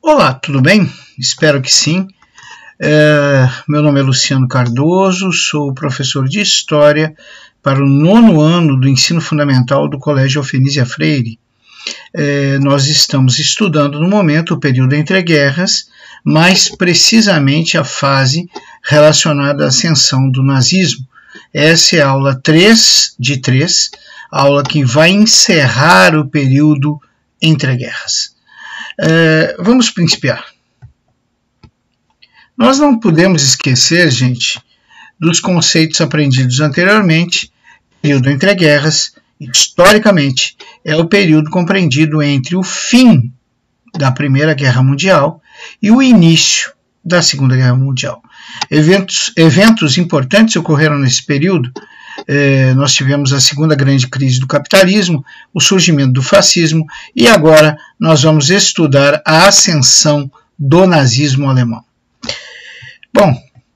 Olá, tudo bem? Espero que sim. Meu nome é Luciano Cardoso, sou professor de História para o 9º ano do Ensino Fundamental do Colégio Alfenísia Freire. Nós estamos estudando no momento o período entre guerras, mais precisamente a fase relacionada à ascensão do nazismo. Essa é a aula 3 de 3, aula que vai encerrar o período entre guerras. Vamos principiar. Nós não podemos esquecer, gente, dos conceitos aprendidos anteriormente. O período entre guerras, historicamente, é o período compreendido entre o fim da Primeira Guerra Mundial e o início da Segunda Guerra Mundial. Eventos importantes ocorreram nesse período. Nós tivemos a segunda grande crise do capitalismo, o surgimento do fascismo, e agora nós vamos estudar a ascensão do nazismo alemão. Bom,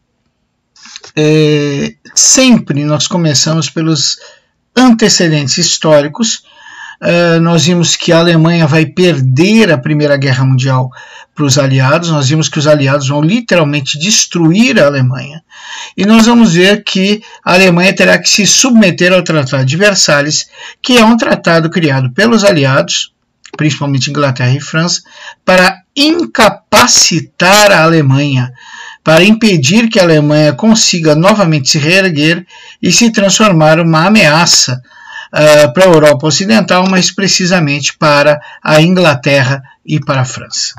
sempre nós começamos pelos antecedentes históricos. Nós vimos que a Alemanha vai perder a Primeira Guerra Mundial para os aliados, nós vimos que os aliados vão literalmente destruir a Alemanha, e nós vamos ver que a Alemanha terá que se submeter ao Tratado de Versalhes, que é um tratado criado pelos aliados, principalmente Inglaterra e França, para incapacitar a Alemanha, para impedir que a Alemanha consiga novamente se reerguer e se transformar uma ameaça para a Europa Ocidental, mas precisamente para a Inglaterra e para a França.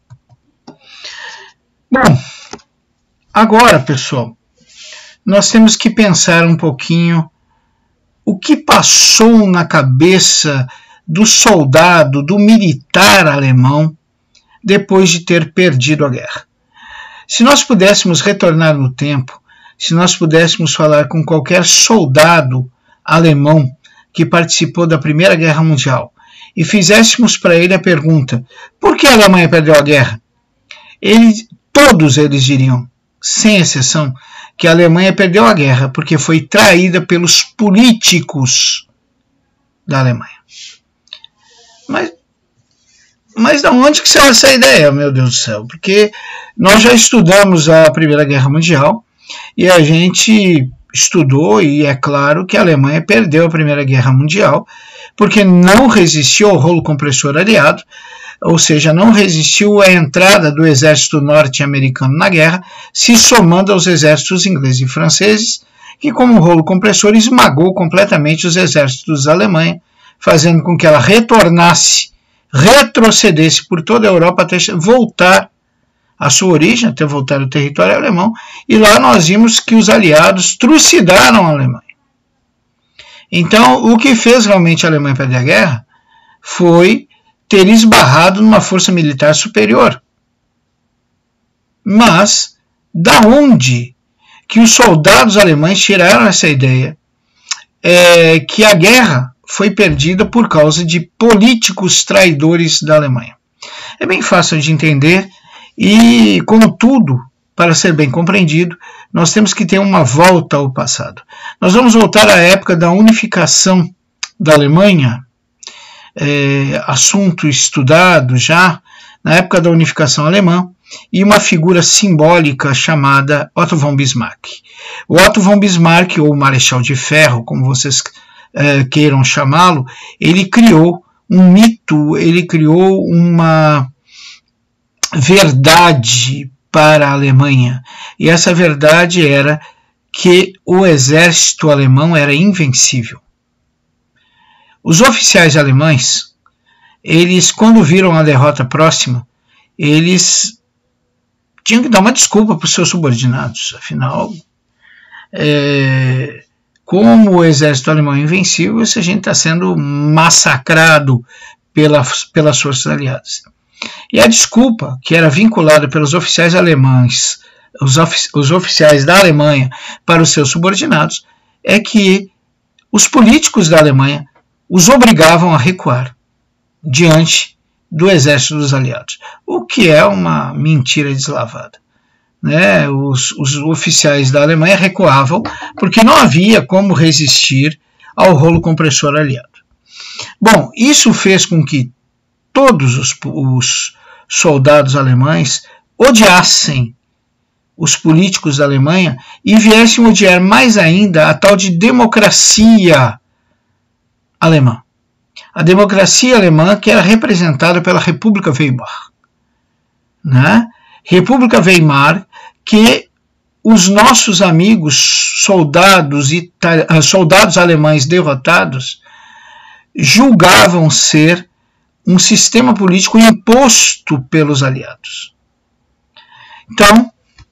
Bom, agora, pessoal, nós temos que pensar um pouquinho o que passou na cabeça do soldado, do militar alemão, depois de ter perdido a guerra. Se nós pudéssemos retornar no tempo, se nós pudéssemos falar com qualquer soldado alemão que participou da Primeira Guerra Mundial e fizéssemos para ele a pergunta: por que a Alemanha perdeu a guerra? Todos eles diriam, sem exceção, que a Alemanha perdeu a guerra porque foi traída pelos políticos da Alemanha. Mas de onde que saiu essa ideia, meu Deus do céu? Porque nós já estudamos a Primeira Guerra Mundial e a gente estudou, e é claro que a Alemanha perdeu a Primeira Guerra Mundial porque não resistiu ao rolo compressor aliado, ou seja, não resistiu à entrada do exército norte-americano na guerra, se somando aos exércitos ingleses e franceses, que como um rolo compressor esmagou completamente os exércitos da Alemanha, fazendo com que ela retrocedesse por toda a Europa até voltar à sua origem, até voltar ao território alemão, e lá nós vimos que os aliados trucidaram a Alemanha. Então, o que fez realmente a Alemanha perder a guerra foi ter esbarrado numa força militar superior. Mas, da onde que os soldados alemães tiraram essa ideia que a guerra foi perdida por causa de políticos traidores da Alemanha? É bem fácil de entender e, contudo, para ser bem compreendido, nós temos que ter uma volta ao passado. Nós vamos voltar à época da unificação da Alemanha, assunto estudado já na época da unificação alemã, e uma figura simbólica chamada Otto von Bismarck. O Otto von Bismarck, ou Marechal de Ferro, como vocês queiram chamá-lo, ele criou um mito, ele criou uma verdade para a Alemanha, e essa verdade era que o exército alemão era invencível. Os oficiais alemães, eles, quando viram a derrota próxima, eles tinham que dar uma desculpa para os seus subordinados. Afinal, como o exército alemão é invencível, essa gente está sendo massacrado pelas forças aliadas. E a desculpa que era vinculada pelos oficiais alemães, os oficiais da Alemanha, para os seus subordinados, é que os políticos da Alemanha os obrigavam a recuar diante do exército dos aliados, o que é uma mentira deslavada. Os oficiais da Alemanha recuavam porque não havia como resistir ao rolo compressor aliado. Bom, isso fez com que todos soldados alemães odiassem os políticos da Alemanha e viessem odiar mais ainda a tal de democracia alemã. A democracia alemã que era representada pela República Weimar. Né? República Weimar que os nossos amigos soldados alemães derrotados julgavam ser um sistema político imposto pelos aliados. Então,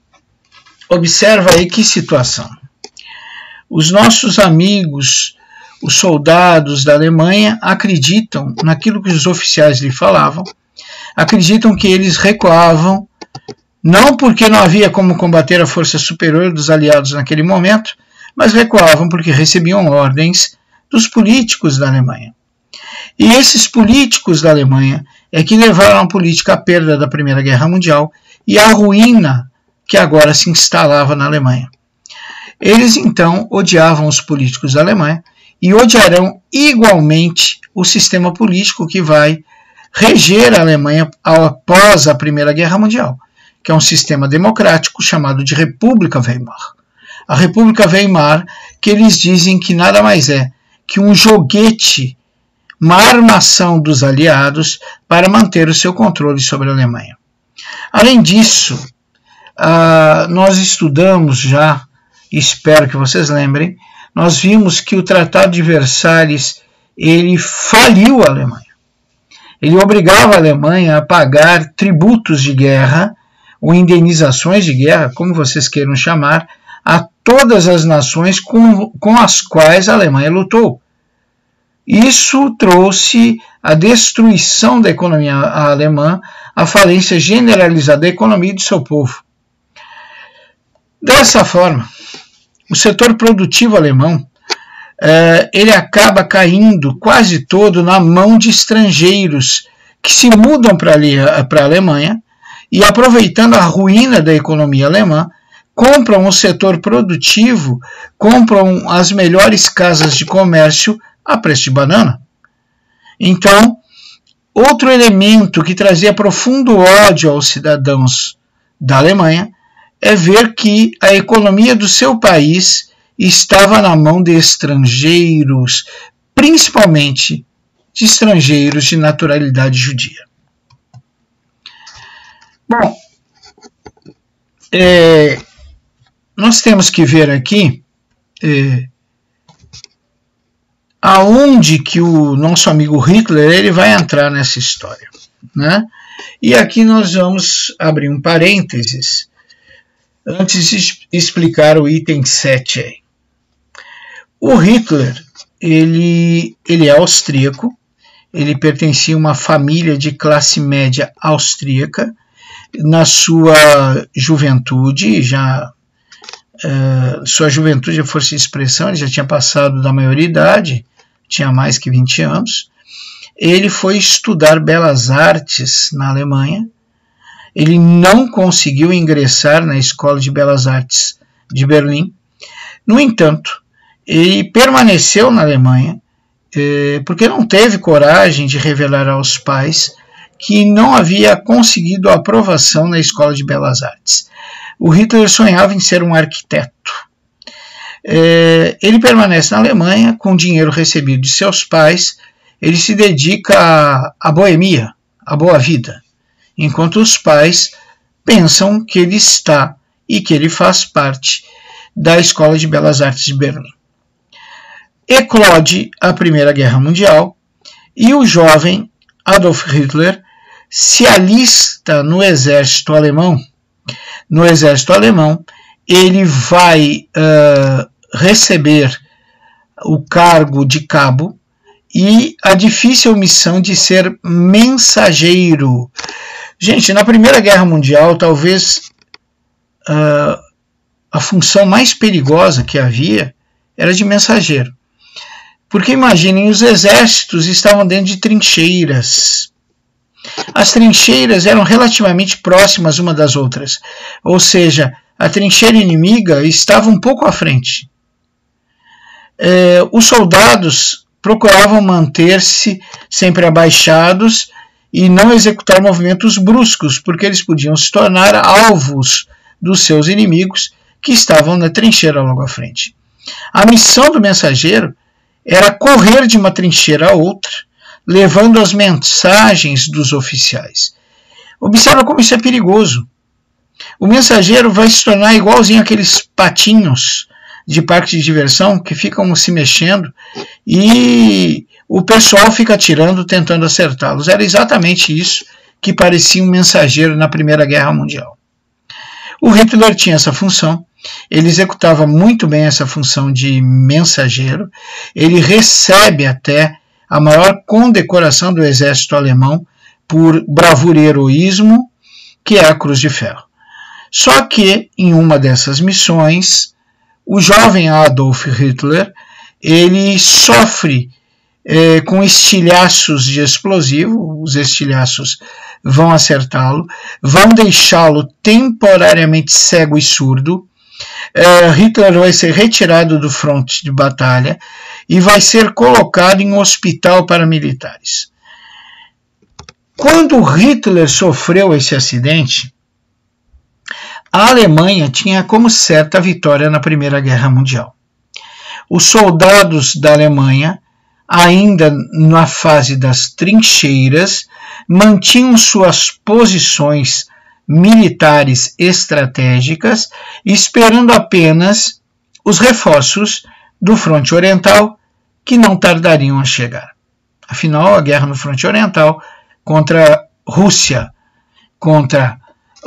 observa aí que situação. Os nossos amigos, os soldados da Alemanha, acreditam naquilo que os oficiais lhe falavam, acreditam que eles recuavam, não porque não havia como combater a força superior dos aliados naquele momento, mas recuavam porque recebiam ordens dos políticos da Alemanha. E esses políticos da Alemanha é que levaram a política à perda da Primeira Guerra Mundial e à ruína que agora se instalava na Alemanha. Eles então odiavam os políticos da Alemanha e odiarão igualmente o sistema político que vai reger a Alemanha após a Primeira Guerra Mundial, que é um sistema democrático chamado de República Weimar. A República Weimar, que eles dizem que nada mais é que um joguete, uma armação dos aliados para manter o seu controle sobre a Alemanha. Além disso, nós estudamos já, espero que vocês lembrem, nós vimos que o Tratado de Versalhes ele faliu a Alemanha. Ele obrigava a Alemanha a pagar tributos de guerra ou indenizações de guerra, como vocês queiram chamar, a todas as nações com as quais a Alemanha lutou. Isso trouxe a destruição da economia alemã, a falência generalizada da economia e do seu povo. Dessa forma, o setor produtivo alemão ele acaba caindo quase todo na mão de estrangeiros que se mudam para a Alemanha e, aproveitando a ruína da economia alemã, compram o setor produtivo, compram as melhores casas de comércio a preço de banana. Então, outro elemento que trazia profundo ódio aos cidadãos da Alemanha é ver que a economia do seu país estava na mão de estrangeiros, principalmente de estrangeiros de naturalidade judia. Bom, nós temos que ver aqui aonde que o nosso amigo Hitler ele vai entrar nessa história, né? E aqui nós vamos abrir um parênteses antes de explicar o item 7 aí. O Hitler ele é austríaco, ele pertencia a uma família de classe média austríaca. Na sua juventude, sua juventude é força de expressão, ele já tinha passado da maioridade, tinha mais que 20 anos. Ele foi estudar belas artes na Alemanha. Ele não conseguiu ingressar na Escola de Belas Artes de Berlim. No entanto, ele permaneceu na Alemanha porque não teve coragem de revelar aos pais que não havia conseguido a aprovação na Escola de Belas Artes. O Hitler sonhava em ser um arquiteto. Ele permanece na Alemanha com o dinheiro recebido de seus pais. Ele se dedica à boemia, à boa vida, enquanto os pais pensam que ele está e que ele faz parte da Escola de Belas Artes de Berlim. Eclode a Primeira Guerra Mundial e o jovem Adolf Hitler se alista no exército alemão. No exército alemão, ele vai receber o cargo de cabo e a difícil missão de ser mensageiro. Gente, na Primeira Guerra Mundial, talvez a função mais perigosa que havia era de mensageiro. Porque imaginem, os exércitos estavam dentro de trincheiras. As trincheiras eram relativamente próximas uma das outras, ou seja, a trincheira inimiga estava um pouco à frente. Os soldados procuravam manter-se sempre abaixados e não executar movimentos bruscos, porque eles podiam se tornar alvos dos seus inimigos que estavam na trincheira logo à frente. A missão do mensageiro era correr de uma trincheira a outra, levando as mensagens dos oficiais. Observa como isso é perigoso. O mensageiro vai se tornar igualzinho aqueles patinhos de parque de diversão que ficam se mexendo e o pessoal fica atirando, tentando acertá-los. Era exatamente isso que parecia um mensageiro na Primeira Guerra Mundial. O Hitler tinha essa função, ele executava muito bem essa função de mensageiro, ele recebe até a maior condecoração do exército alemão por bravura e heroísmo, que é a Cruz de Ferro. Só que, em uma dessas missões, o jovem Adolf Hitler, ele sofre com estilhaços de explosivo, os estilhaços vão acertá-lo, vão deixá-lo temporariamente cego e surdo. Hitler vai ser retirado do fronte de batalha e vai ser colocado em um hospital para militares. Quando Hitler sofreu esse acidente, a Alemanha tinha como certa a vitória na Primeira Guerra Mundial. Os soldados da Alemanha, ainda na fase das trincheiras, mantinham suas posições militares estratégicas, esperando apenas os reforços do fronte oriental, que não tardariam a chegar. Afinal, a guerra no fronte oriental contra a Rússia, contra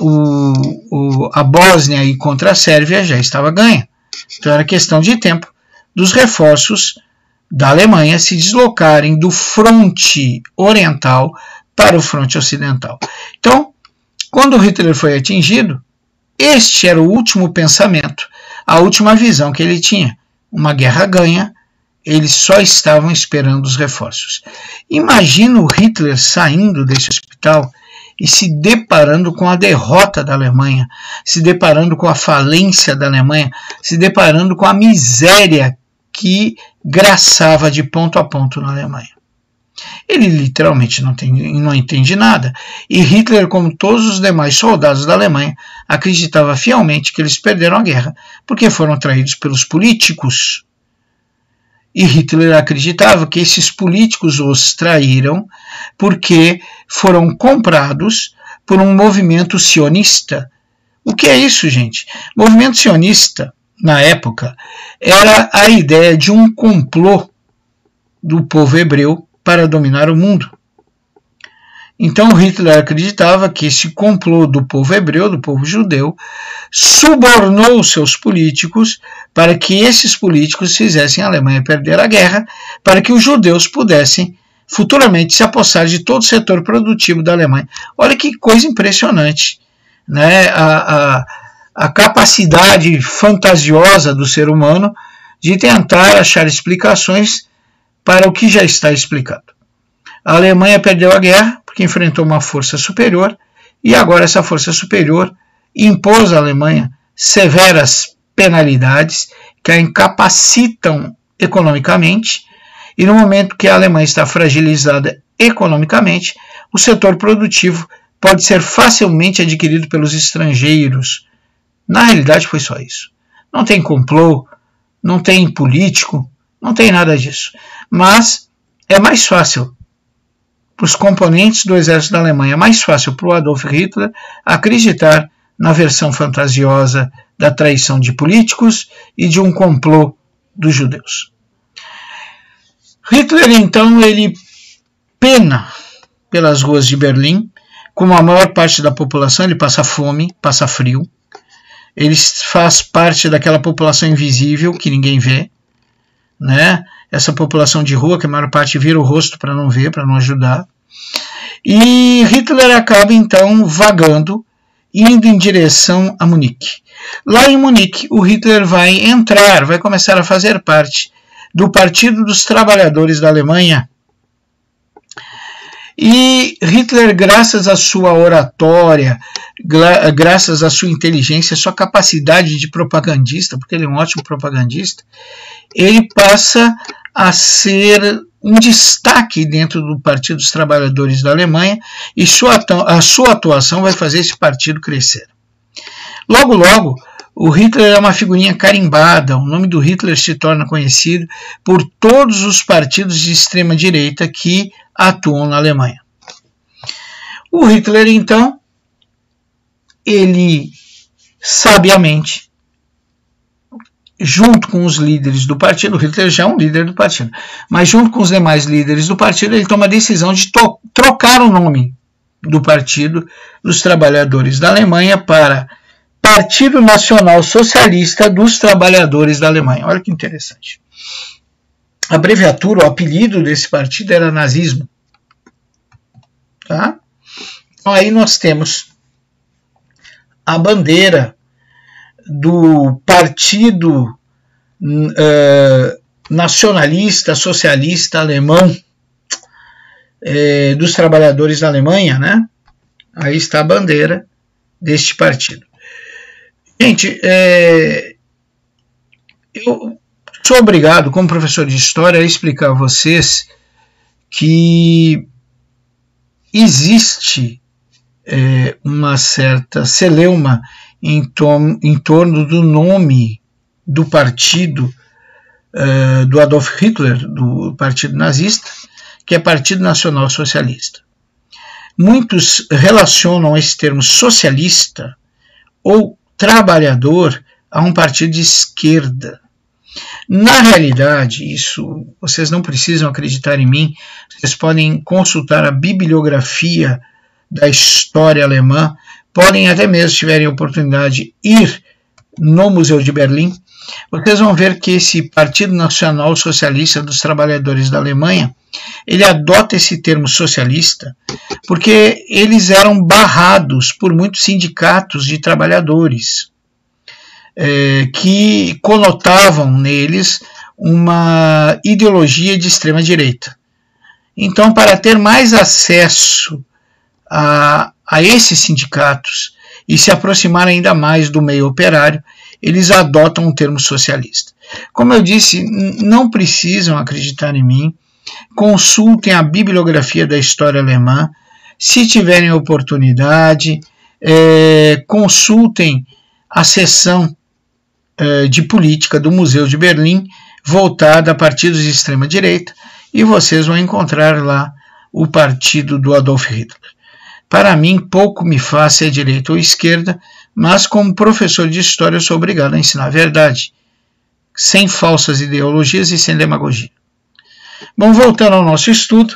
a Bósnia e contra a Sérvia já estava ganha. Então era questão de tempo dos reforços da Alemanha se deslocarem do fronte oriental para o fronte ocidental. Então, quando Hitler foi atingido, este era o último pensamento, a última visão que ele tinha. Uma guerra ganha, eles só estavam esperando os reforços. Imagina o Hitler saindo desse hospital e se deparando com a derrota da Alemanha, se deparando com a falência da Alemanha, se deparando com a miséria que graçava de ponto a ponto na Alemanha. Ele literalmente não entende nada, e Hitler, como todos os demais soldados da Alemanha, acreditava fielmente que eles perderam a guerra, porque foram traídos pelos políticos. E Hitler acreditava que esses políticos os traíram porque foram comprados por um movimento sionista. O que é isso, gente? Movimento sionista, na época, era a ideia de um complô do povo hebreu para dominar o mundo. Então Hitler acreditava que esse complô do povo hebreu, do povo judeu, subornou seus políticos para que esses políticos fizessem a Alemanha perder a guerra, para que os judeus pudessem futuramente se apossar de todo o setor produtivo da Alemanha. Olha que coisa impressionante, né? A capacidade fantasiosa do ser humano de tentar achar explicações para o que já está explicado. A Alemanha perdeu a guerra porque enfrentou uma força superior, e agora essa força superior impôs à Alemanha severas penalidades que a incapacitam economicamente, e no momento que a Alemanha está fragilizada economicamente, o setor produtivo pode ser facilmente adquirido pelos estrangeiros. Na realidade foi só isso. Não tem complô, não tem político, não tem nada disso. Mas é mais fácil para os componentes do exército da Alemanha, é mais fácil para o Adolf Hitler acreditar na versão fantasiosa da traição de políticos e de um complô dos judeus. Hitler, então, ele pena pelas ruas de Berlim, como a maior parte da população, ele passa fome, passa frio, ele faz parte daquela população invisível que ninguém vê, né? Essa população de rua, que a maior parte vira o rosto para não ver, para não ajudar. E Hitler acaba, então, vagando, indo em direção a Munique. Lá em Munique, o Hitler vai começar a fazer parte do Partido dos Trabalhadores da Alemanha. E Hitler, graças à sua oratória, graças à sua inteligência, à sua capacidade de propagandista, porque ele é um ótimo propagandista, ele passa a ser um destaque dentro do Partido dos Trabalhadores da Alemanha, e a sua atuação vai fazer esse partido crescer. Logo, logo, o Hitler é uma figurinha carimbada, o nome do Hitler se torna conhecido por todos os partidos de extrema-direita que atuam na Alemanha. O Hitler, então, ele sabiamente, junto com os líderes do partido, o Hitler já é um líder do partido, mas junto com os demais líderes do partido, ele toma a decisão de trocar o nome do Partido dos Trabalhadores da Alemanha para Partido Nacional Socialista dos Trabalhadores da Alemanha. Olha que interessante. A abreviatura, o apelido desse partido era nazismo. Tá? Então aí nós temos a bandeira do Partido Nacionalista Socialista Alemão dos Trabalhadores da Alemanha, né? Aí está a bandeira deste partido. Gente, eu sou obrigado, como professor de História, a explicar a vocês que existe uma certa celeuma em torno do nome do partido do Adolf Hitler, do partido nazista, que é Partido Nacional Socialista. Muitos relacionam esse termo socialista ou trabalhador a um partido de esquerda. Na realidade, isso vocês não precisam acreditar em mim, vocês podem consultar a bibliografia da história alemã, podem até mesmo, se tiverem oportunidade, ir no Museu de Berlim. Vocês vão ver que esse Partido Nacional Socialista dos Trabalhadores da Alemanha, ele adota esse termo socialista porque eles eram barrados por muitos sindicatos de trabalhadores que conotavam neles uma ideologia de extrema-direita. Então, para ter mais acesso a esses sindicatos e se aproximar ainda mais do meio operário, eles adotam o termo socialista. Como eu disse, não precisam acreditar em mim, consultem a bibliografia da história alemã, se tiverem oportunidade, consultem a seção de política do Museu de Berlim, voltada a partidos de extrema-direita, e vocês vão encontrar lá o partido do Adolf Hitler. Para mim, pouco me faz ser direita ou esquerda, mas como professor de história eu sou obrigado a ensinar a verdade, sem falsas ideologias e sem demagogia. Bom, voltando ao nosso estudo,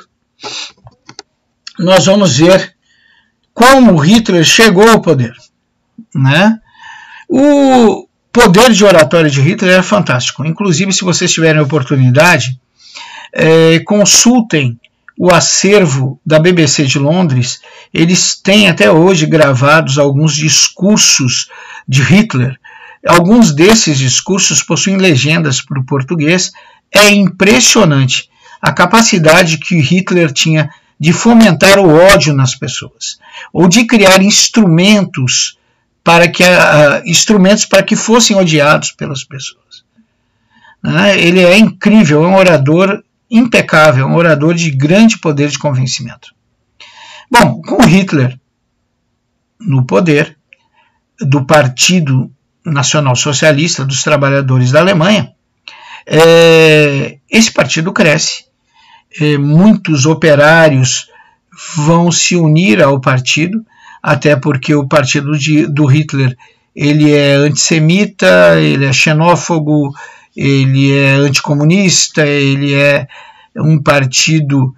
nós vamos ver como Hitler chegou ao poder, né? O poder de oratória de Hitler é fantástico. Inclusive, se vocês tiverem oportunidade, consultem o acervo da BBC de Londres. Eles têm até hoje gravados alguns discursos de Hitler. Alguns desses discursos possuem legendas para o português. É impressionante a capacidade que Hitler tinha de fomentar o ódio nas pessoas, ou de criar instrumentos para que fossem odiados pelas pessoas. Ele é incrível, é um orador impecável, um orador de grande poder de convencimento. Bom, com Hitler no poder do Partido Nacional Socialista dos Trabalhadores da Alemanha, esse partido cresce, muitos operários vão se unir ao partido, até porque o partido do Hitler ele é antissemita, ele é xenófobo, ele é anticomunista, ele é um partido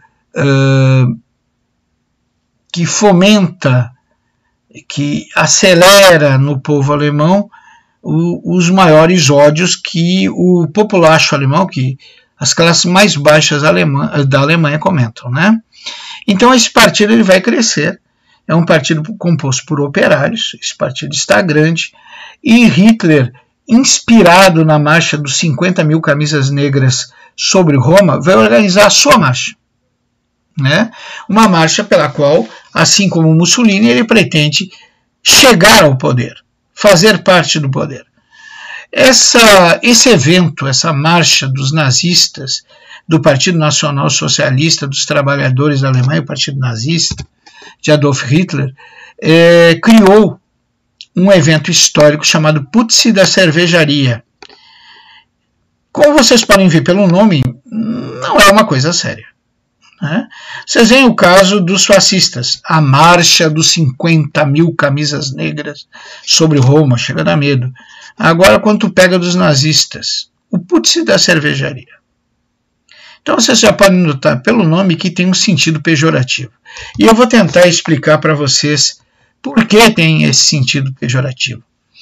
que fomenta, que acelera no povo alemão os maiores ódios que o populacho alemão, que as classes mais baixas da Alemanha comentam, né? Então esse partido ele vai crescer, é um partido composto por operários, esse partido está grande, e Hitler, inspirado na marcha dos 50 mil camisas negras sobre Roma, vai organizar a sua marcha, né? Uma marcha pela qual, assim como Mussolini, ele pretende chegar ao poder, fazer parte do poder. Esse evento, essa marcha dos nazistas, do Partido Nacional Socialista dos Trabalhadores da Alemanha, o Partido Nazista, de Adolf Hitler, criou um evento histórico chamado Putsch da Cervejaria. Como vocês podem ver pelo nome, não é uma coisa séria. Vocês veem o caso dos fascistas, a marcha dos 50 mil camisas negras sobre Roma, chega a dar medo. Agora, quando tu pega dos nazistas, o Putsch da Cervejaria. Então, vocês já podem notar pelo nome que tem um sentido pejorativo. E eu vou tentar explicar para vocês por que tem esse sentido pejorativo.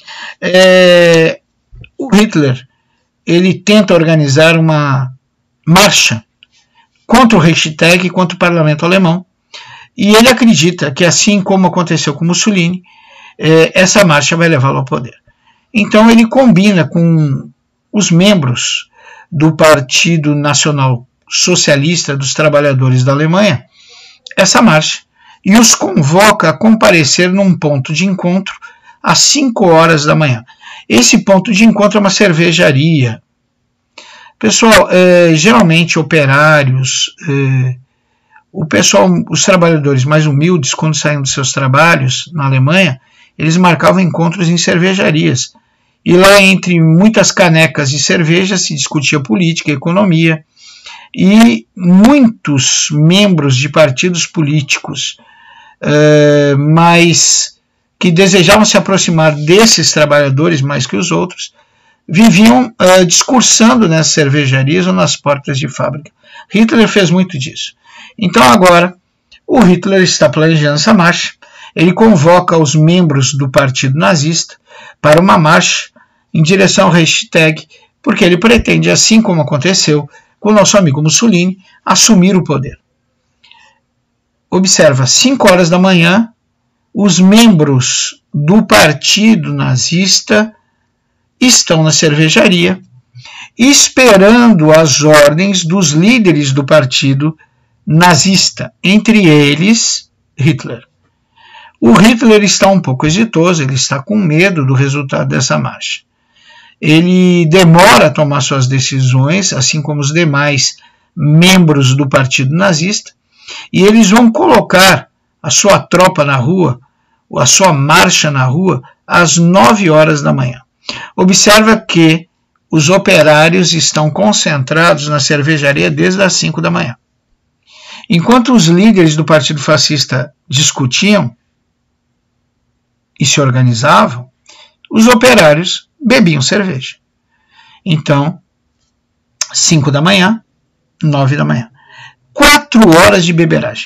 O Hitler, ele tenta organizar uma marcha contra o Reichstag e contra o parlamento alemão, e ele acredita que, assim como aconteceu com Mussolini, essa marcha vai levá-lo ao poder. Então ele combina com os membros do Partido Nacional Socialista dos Trabalhadores da Alemanha essa marcha e os convoca a comparecer num ponto de encontro às 5 horas da manhã. Esse ponto de encontro é uma cervejaria. Pessoal, geralmente operários, os trabalhadores mais humildes, quando saíam dos seus trabalhos na Alemanha, eles marcavam encontros em cervejarias. E lá, entre muitas canecas de cerveja, se discutia política, economia, e muitos membros de partidos políticos, mas que desejavam se aproximar desses trabalhadores mais que os outros, viviam discursando nas cervejarias ou nas portas de fábrica. Hitler fez muito disso. Então agora, o Hitler está planejando essa marcha, ele convoca os membros do partido nazista para uma marcha em direção ao Reichstag, porque ele pretende, assim como aconteceu com o nosso amigo Mussolini, assumir o poder. Observa, 5 horas da manhã, os membros do partido nazista estão na cervejaria, esperando as ordens dos líderes do partido nazista, entre eles Hitler. O Hitler está um pouco hesitoso, ele está com medo do resultado dessa marcha. Ele demora a tomar suas decisões, assim como os demais membros do partido nazista, e eles vão colocar a sua tropa na rua, a sua marcha na rua, às 9 horas da manhã. Observa que os operários estão concentrados na cervejaria desde as 5 da manhã. Enquanto os líderes do partido fascista discutiam e se organizavam, os operários bebiam cerveja. Então, 5 da manhã, 9 da manhã. 4 horas de beberagem.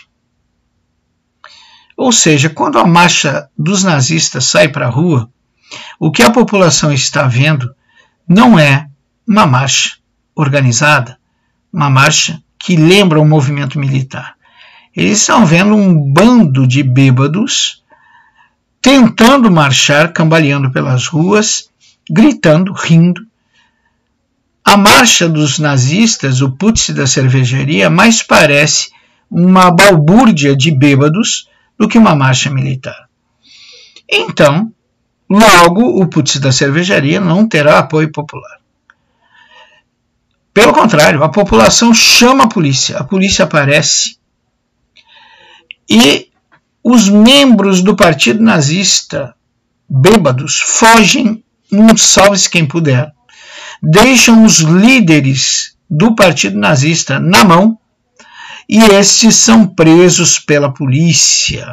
Ou seja, quando a marcha dos nazistas sai para a rua, o que a população está vendo não é uma marcha organizada, uma marcha que lembra um movimento militar. Eles estão vendo um bando de bêbados tentando marchar, cambaleando pelas ruas, gritando, rindo. A marcha dos nazistas, o Putsch da Cervejaria, mais parece uma balbúrdia de bêbados do que uma marcha militar. Então, logo, o Putsch da Cervejaria não terá apoio popular. Pelo contrário, a população chama a polícia aparece e os membros do partido nazista, bêbados, fogem, salve-se quem puder, deixam os líderes do partido nazista na mão e estes são presos pela polícia.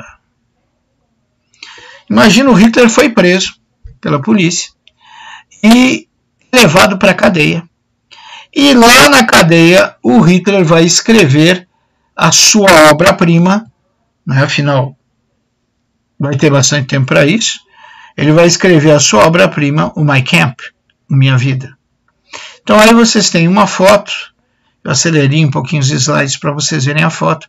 Imagina, o Hitler foi preso pela polícia e levado para a cadeia. E lá na cadeia o Hitler vai escrever a sua obra-prima, né? Afinal, vai ter bastante tempo para isso. Ele vai escrever a sua obra-prima, o Mein Kampf, Minha Vida. Então aí vocês têm uma foto, eu acelerei um pouquinho os slides para vocês verem a foto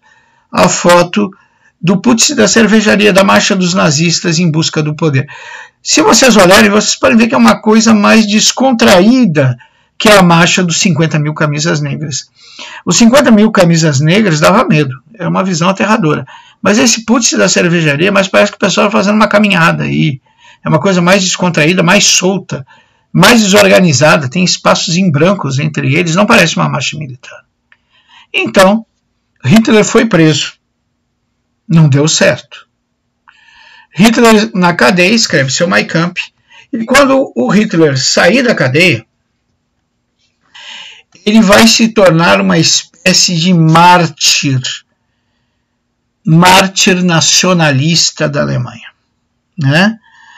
do Putsch da Cervejaria, da marcha dos nazistas em busca do poder. Se vocês olharem, vocês podem ver que é uma coisa mais descontraída que a marcha dos 50 mil camisas negras. Os 50 mil camisas negras dava medo, é uma visão aterradora. Mas esse Putsch da Cervejaria, mas parece que o pessoal está fazendo uma caminhada aí. É uma coisa mais descontraída, mais solta, mais desorganizada, tem espaços em brancos entre eles, não parece uma marcha militar. Então, Hitler foi preso. Não deu certo. Hitler, na cadeia, escreve seu Mein Kampf, e quando o Hitler sair da cadeia, ele vai se tornar uma espécie de mártir nacionalista da Alemanha, né?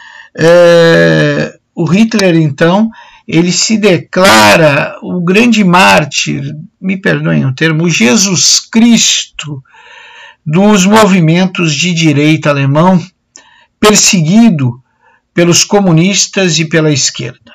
O Hitler, então, ele se declara o grande mártir, me perdoem o termo, o Jesus Cristo dos movimentos de direita alemão, perseguido pelos comunistas e pela esquerda.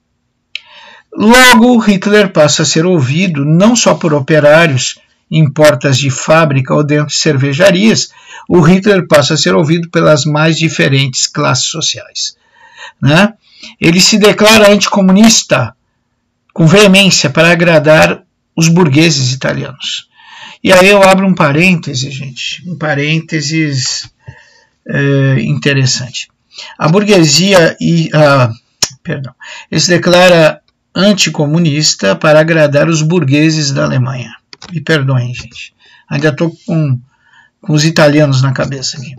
Logo, Hitler passa a ser ouvido não só por operários em portas de fábrica ou dentro de cervejarias, o Hitler passa a ser ouvido pelas mais diferentes classes sociais, né? Ele se declara anticomunista com veemência para agradar os burgueses italianos. E aí eu abro um parêntese, gente, um parênteses interessante. A burguesia ele se declara anticomunista para agradar os burgueses da Alemanha. Me perdoem, gente. Ainda estou com os italianos na cabeça aqui.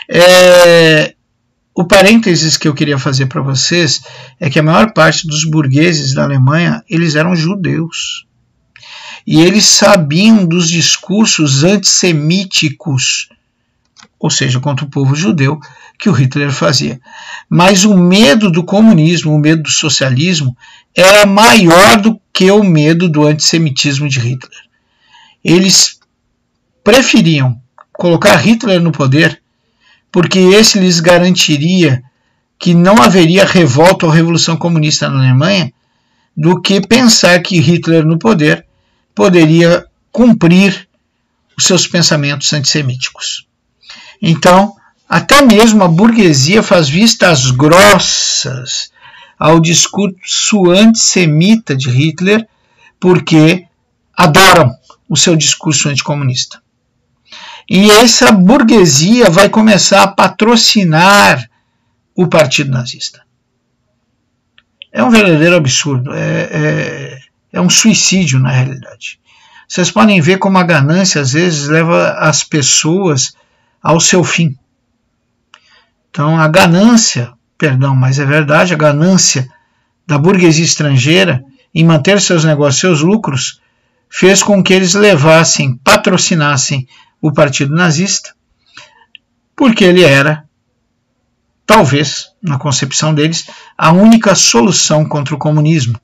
O parênteses que eu queria fazer para vocês é que a maior parte dos burgueses da Alemanha, eles eram judeus. E eles sabiam dos discursos antissemíticos, ou seja, contra o povo judeu, que o Hitler fazia. Mas o medo do comunismo, o medo do socialismo, era maior do que o medo do antissemitismo de Hitler. Eles preferiam colocar Hitler no poder, porque esse lhes garantiria que não haveria revolta ou revolução comunista na Alemanha, do que pensar que Hitler no poder poderia cumprir os seus pensamentos antissemíticos. Então, até mesmo a burguesia faz vistas grossas ao discurso antissemita de Hitler, porque adoram o seu discurso anticomunista. E essa burguesia vai começar a patrocinar o Partido Nazista. É um verdadeiro absurdo, é um suicídio na realidade. Vocês podem ver como a ganância às vezes leva as pessoas ao seu fim. Então a ganância, mas é verdade, a ganância da burguesia estrangeira em manter seus negócios, seus lucros, fez com que eles patrocinassem o Partido Nazista, porque ele era, talvez, na concepção deles, a única solução contra o comunismo.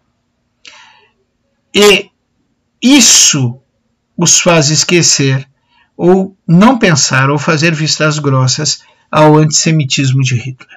E isso os faz esquecer, ou não pensar, ou fazer vistas grossas ao antissemitismo de Hitler.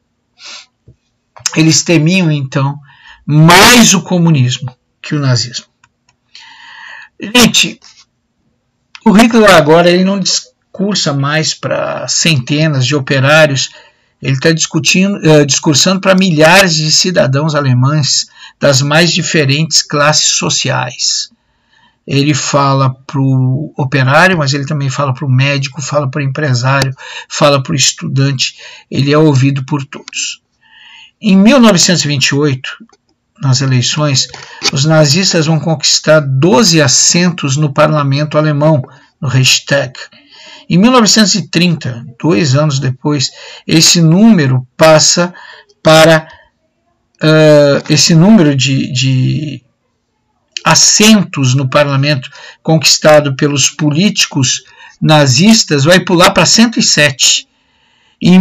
Eles temiam, então, mais o comunismo que o nazismo. Gente, o Hitler agora ele não discursa mais para centenas de operários, ele está discursando para milhares de cidadãos alemães das mais diferentes classes sociais. Ele fala para o operário, mas ele também fala para o médico, fala para o empresário, fala para o estudante, ele é ouvido por todos. Em 1928, nas eleições, os nazistas vão conquistar 12 assentos no parlamento alemão, no Reichstag. Em 1930, 2 anos depois, esse número passa para esse número de assentos no parlamento conquistado pelos políticos nazistas vai pular para 107. Em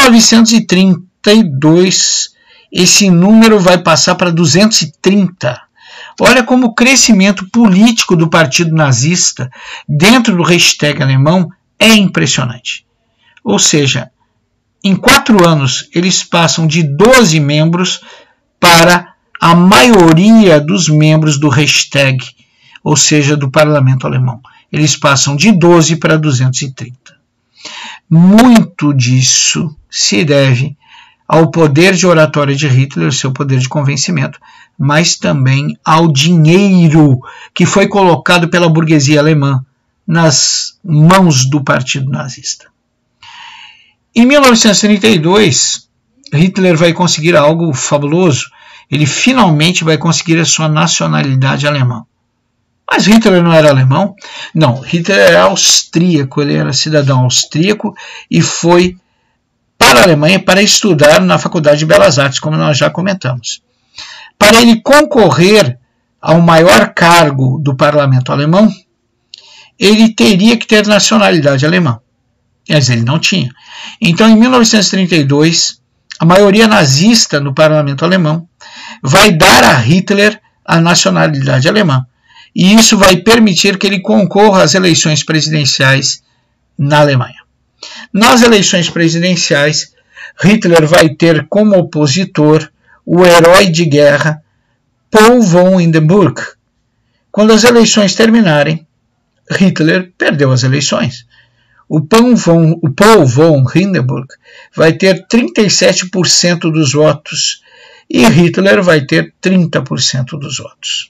1932, esse número vai passar para 230. Olha como o crescimento político do partido nazista dentro do Reichstag alemão é impressionante. Ou seja, em 4 anos eles passam de 12 membros para a maioria dos membros do Reichstag, ou seja, do parlamento alemão. Eles passam de 12 para 230. Muito disso se deve ao poder de oratória de Hitler, seu poder de convencimento, mas também ao dinheiro que foi colocado pela burguesia alemã nas mãos do partido nazista. Em 1932, Hitler vai conseguir algo fabuloso. Ele finalmente vai conseguir a sua nacionalidade alemã. Mas Hitler não era alemão? Não, Hitler era austríaco, ele era cidadão austríaco e foi para a Alemanha para estudar na Faculdade de Belas Artes, como nós já comentamos. Para ele concorrer ao maior cargo do parlamento alemão, ele teria que ter nacionalidade alemã. Mas ele não tinha. Então, em 1932, a maioria nazista no parlamento alemão vai dar a Hitler a nacionalidade alemã. E isso vai permitir que ele concorra às eleições presidenciais na Alemanha. Nas eleições presidenciais, Hitler vai ter como opositor o herói de guerra Paul von Hindenburg. Quando as eleições terminarem, Hitler perdeu as eleições. O Paul von Hindenburg vai ter 37% dos votos e Hitler vai ter 30% dos votos.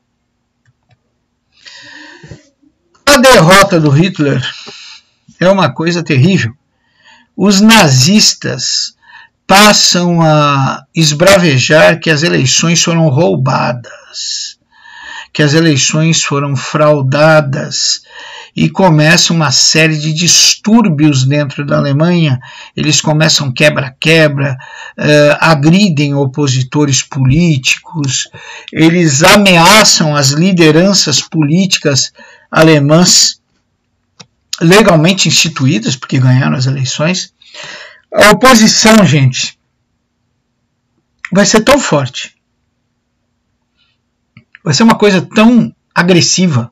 A derrota do Hitler é uma coisa terrível. Os nazistas passam a esbravejar que as eleições foram roubadas, que as eleições foram fraudadas, e começa uma série de distúrbios dentro da Alemanha. Eles começam quebra-quebra, agridem opositores políticos, eles ameaçam as lideranças políticas alemãs legalmente instituídas, porque ganharam as eleições. A oposição, gente, vai ser tão forte, vai ser uma coisa tão agressiva,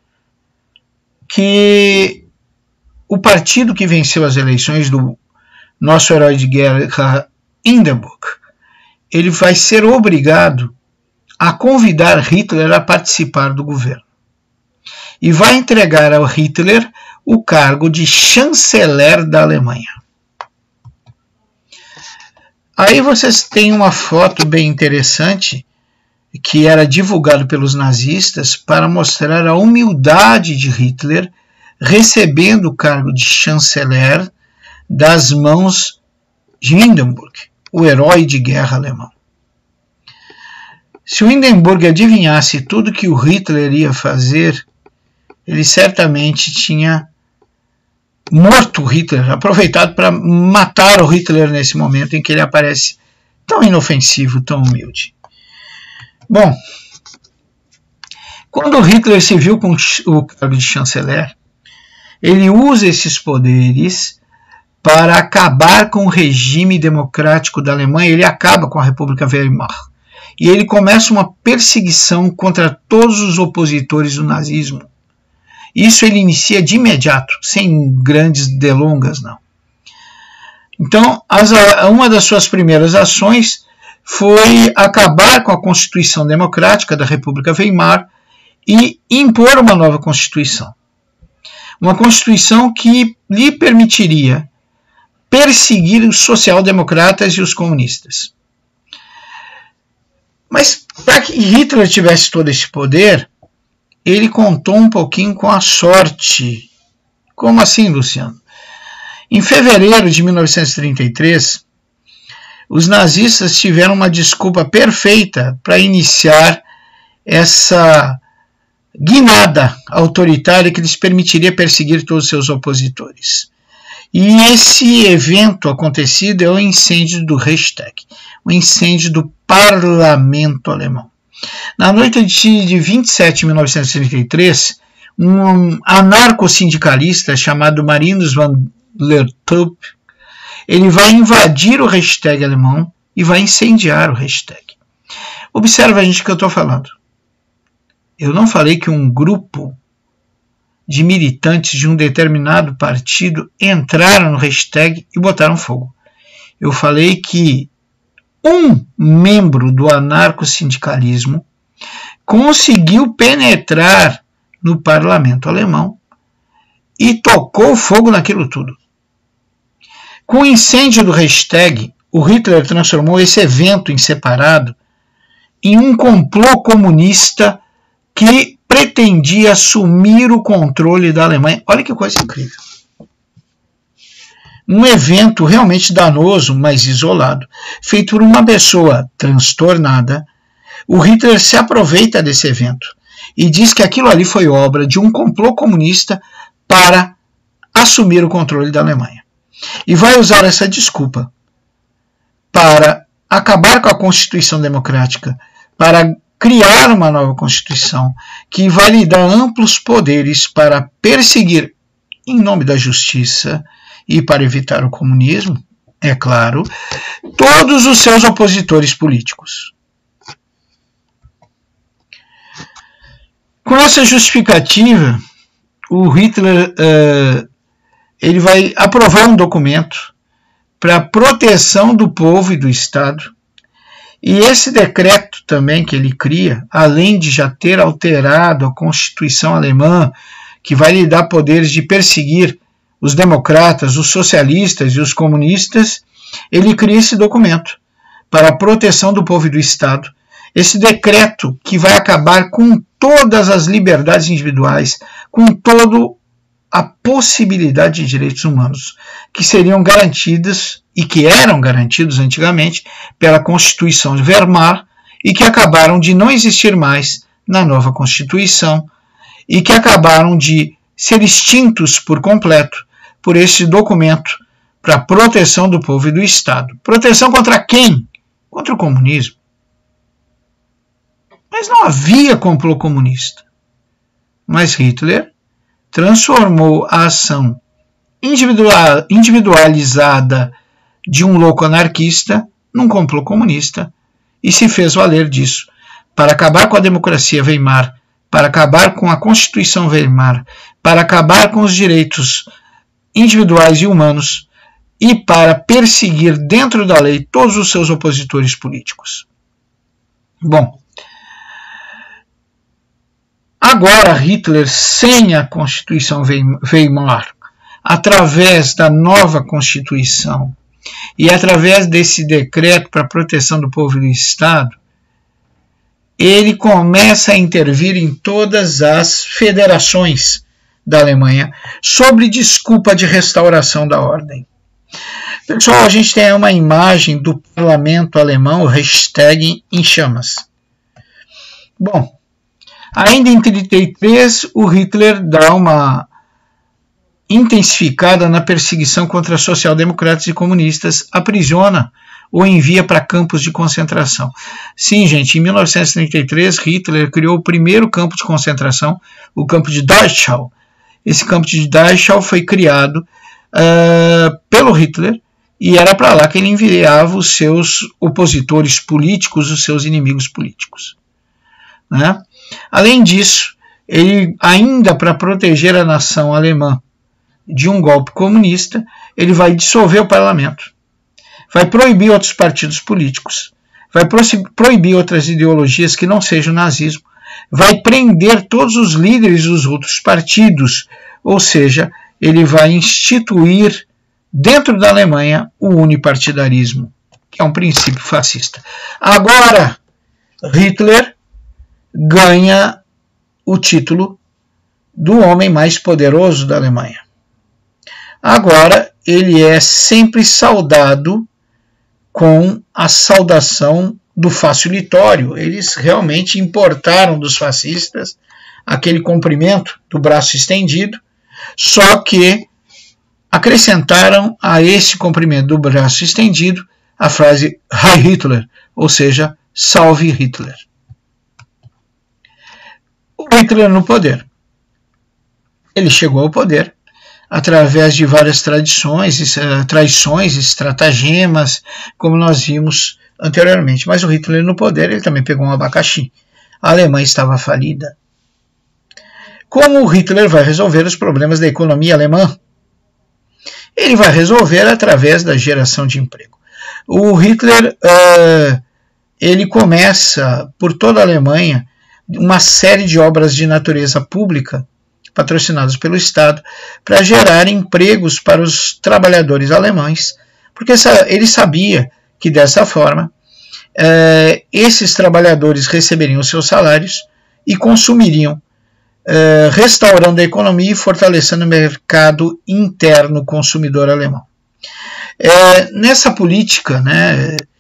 que o partido que venceu as eleições do nosso herói de guerra, Hindenburg, ele vai ser obrigado a convidar Hitler a participar do governo. E vai entregar ao Hitler o cargo de chanceler da Alemanha. Aí vocês têm uma foto bem interessante que era divulgado pelos nazistas para mostrar a humildade de Hitler recebendo o cargo de chanceler das mãos de Hindenburg, o herói de guerra alemão. Se o Hindenburg adivinhasse tudo que o Hitler ia fazer, ele certamente tinha morto o Hitler, aproveitado para matar o Hitler nesse momento em que ele aparece tão inofensivo, tão humilde. Bom, quando Hitler se viu com o cargo de chanceler, ele usa esses poderes para acabar com o regime democrático da Alemanha, ele acaba com a República Weimar. E ele começa uma perseguição contra todos os opositores do nazismo. Isso ele inicia de imediato, sem grandes delongas, não. Então, uma das suas primeiras ações foi acabar com a Constituição Democrática da República Weimar e impor uma nova Constituição. Uma Constituição que lhe permitiria perseguir os social-democratas e os comunistas. Mas para que Hitler tivesse todo esse poder, ele contou um pouquinho com a sorte. Como assim, Luciano? Em fevereiro de 1933, os nazistas tiveram uma desculpa perfeita para iniciar essa guinada autoritária que lhes permitiria perseguir todos os seus opositores. E esse evento acontecido é o incêndio do Reichstag, o incêndio do parlamento alemão. Na noite de 27 de 1933, um anarco-sindicalista chamado Marinus van der Stoep, ele vai invadir o Reichstag alemão e vai incendiar o Reichstag. Observa, gente, o que eu estou falando. Eu não falei que um grupo de militantes de um determinado partido entraram no Reichstag e botaram fogo. Eu falei que um membro do anarco-sindicalismo conseguiu penetrar no parlamento alemão e tocou fogo naquilo tudo. Com o incêndio do Reichstag, o Hitler transformou esse evento em separado em um complô comunista que pretendia assumir o controle da Alemanha. Olha que coisa incrível. Um evento realmente danoso, mas isolado, feito por uma pessoa transtornada. O Hitler se aproveita desse evento e diz que aquilo ali foi obra de um complô comunista para assumir o controle da Alemanha. E vai usar essa desculpa para acabar com a Constituição Democrática, para criar uma nova Constituição que vai lhe dar amplos poderes para perseguir, em nome da justiça e para evitar o comunismo, é claro, todos os seus opositores políticos. Com essa justificativa, o Hitler ele vai aprovar um documento para a proteção do povo e do Estado. E esse decreto também que ele cria, além de já ter alterado a Constituição alemã, que vai lhe dar poderes de perseguir os democratas, os socialistas e os comunistas, ele cria esse documento para a proteção do povo e do Estado. Esse decreto que vai acabar com todas as liberdades individuais, com toda a possibilidade de direitos humanos que seriam garantidas e que eram garantidos antigamente pela Constituição de Weimar e que acabaram de não existir mais na nova Constituição e que acabaram de ser extintos por completo por esse documento para a proteção do povo e do Estado. Proteção contra quem? Contra o comunismo. Mas não havia complô comunista. Mas Hitler transformou a ação individualizada de um louco anarquista num complô comunista e se fez valer disso para acabar com a democracia Weimar, para acabar com a Constituição Weimar, para acabar com os direitos individuais e humanos e para perseguir dentro da lei todos os seus opositores políticos. Bom, agora Hitler, sem a Constituição Weimar, através da nova Constituição e através desse decreto para a proteção do povo e do Estado, ele começa a intervir em todas as federações da Alemanha, sob desculpa de restauração da ordem. Pessoal, a gente tem uma imagem do parlamento alemão, o Reichstag, em chamas. Bom, ainda em 1933, o Hitler dá uma intensificada na perseguição contra social-democratas e comunistas, aprisiona ou envia para campos de concentração. Sim, gente, em 1933, Hitler criou o primeiro campo de concentração, o campo de Dachau. Esse campo de Dachau foi criado pelo Hitler e era para lá que ele enviava os seus opositores políticos, os seus inimigos políticos. Né? Além disso, ele, ainda para proteger a nação alemã de um golpe comunista, ele vai dissolver o parlamento, vai proibir outros partidos políticos, vai proibir outras ideologias que não sejam nazismo, vai prender todos os líderes dos outros partidos, ou seja, ele vai instituir dentro da Alemanha o unipartidarismo, que é um princípio fascista. Agora, Hitler ganha o título do homem mais poderoso da Alemanha. Agora, ele é sempre saudado com a saudação do facilitório. Eles realmente importaram dos fascistas aquele comprimento do braço estendido, só que acrescentaram a esse comprimento do braço estendido a frase Heil Hitler, ou seja, salve Hitler. O Hitler no poder. Ele chegou ao poder através de várias traições, estratagemas, como nós vimos anteriormente. Mas o Hitler no poder, ele também pegou um abacaxi. A Alemanha estava falida. Como o Hitler vai resolver os problemas da economia alemã? Ele vai resolver através da geração de emprego. O Hitler ele começa por toda a Alemanha uma série de obras de natureza pública patrocinados pelo Estado, para gerar empregos para os trabalhadores alemães, porque ele sabia que dessa forma esses trabalhadores receberiam os seus salários e consumiriam, restaurando a economia e fortalecendo o mercado interno consumidor alemão. Nessa política, né,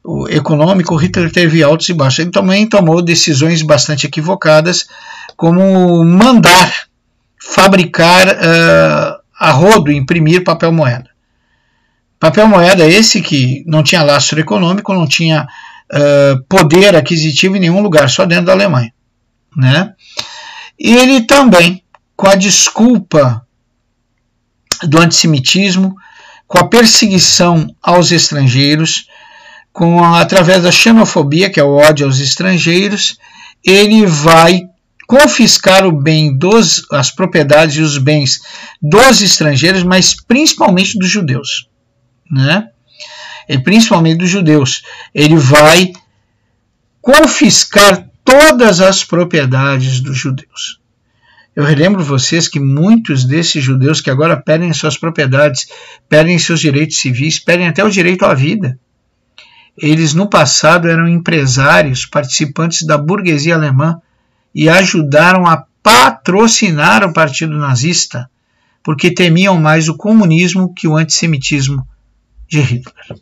econômico, Hitler teve altos e baixos. Ele também tomou decisões bastante equivocadas, como mandar fabricar a rodo, imprimir papel moeda. Papel moeda esse que não tinha lastro econômico, não tinha poder aquisitivo em nenhum lugar, só dentro da Alemanha, né? E ele também, com a desculpa do antissemitismo, com a perseguição aos estrangeiros, através da xenofobia, que é o ódio aos estrangeiros, ele vai confiscar o bem as propriedades e os bens dos estrangeiros, mas principalmente dos judeus, né? E principalmente dos judeus. Ele vai confiscar todas as propriedades dos judeus. Eu relembro vocês que muitos desses judeus que agora perdem suas propriedades, perdem seus direitos civis, perdem até o direito à vida. Eles no passado eram empresários, participantes da burguesia alemã e ajudaram a patrocinar o partido nazista, porque temiam mais o comunismo que o antissemitismo de Hitler.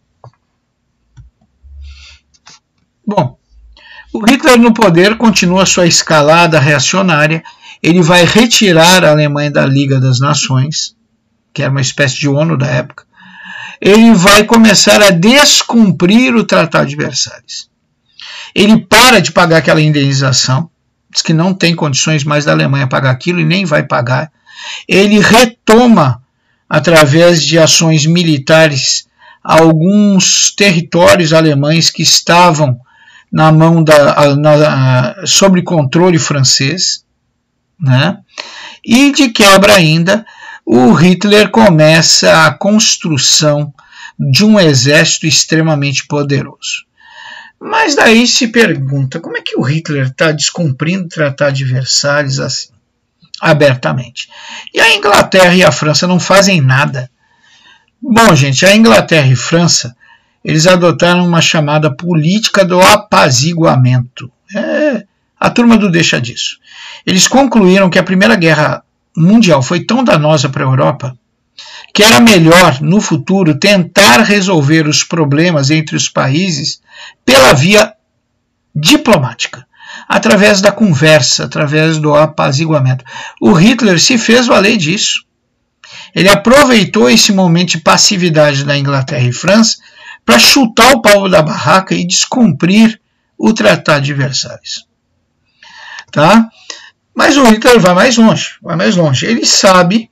Bom, o Hitler no poder continua sua escalada reacionária. Ele vai retirar a Alemanha da Liga das Nações, que era uma espécie de ONU da época. Ele vai começar a descumprir o Tratado de Versalhes. Ele para de pagar aquela indenização, diz que não tem condições mais da Alemanha pagar aquilo e nem vai pagar. Ele retoma, através de ações militares, alguns territórios alemães que estavam na mão sob controle francês, né? E de quebra ainda, o Hitler começa a construção de um exército extremamente poderoso. Mas daí se pergunta, como é que o Hitler está descumprindo o Tratado de Versalhes assim, abertamente? E a Inglaterra e a França não fazem nada. Bom, gente, a Inglaterra e a França, eles adotaram uma chamada política do apaziguamento. A turma do deixa disso. Eles concluíram que a Primeira Guerra Mundial foi tão danosa para a Europa que era melhor, no futuro, tentar resolver os problemas entre os países pela via diplomática, através da conversa, através do apaziguamento. O Hitler se fez valer disso. Ele aproveitou esse momento de passividade da Inglaterra e França para chutar o pau da barraca e descumprir o Tratado de Versalhes. Tá? Mas o Hitler vai mais longe. Ele sabe